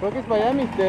Toques para allá, mister.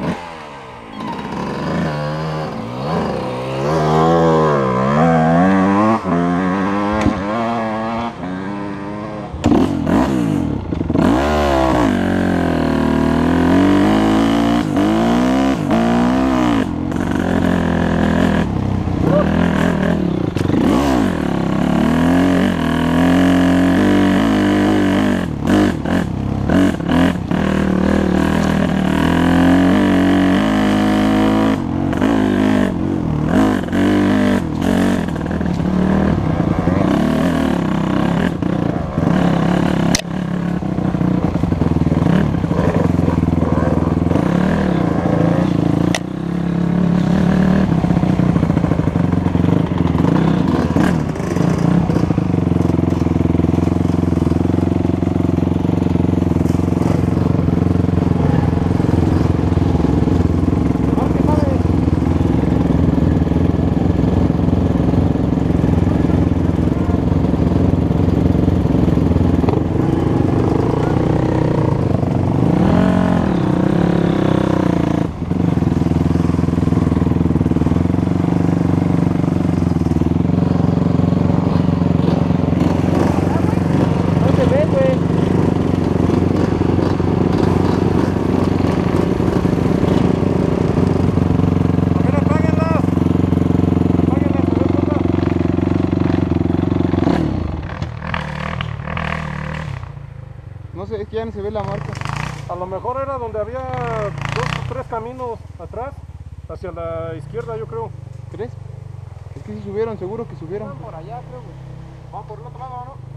No sé, es que ya no se ve la marca. A lo mejor era donde había 2 o 3 caminos atrás, hacia la izquierda yo creo. ¿Crees? Es que si subieron, seguro que subieron. Van por allá, creo, güey. Van por el otro lado, ¿no?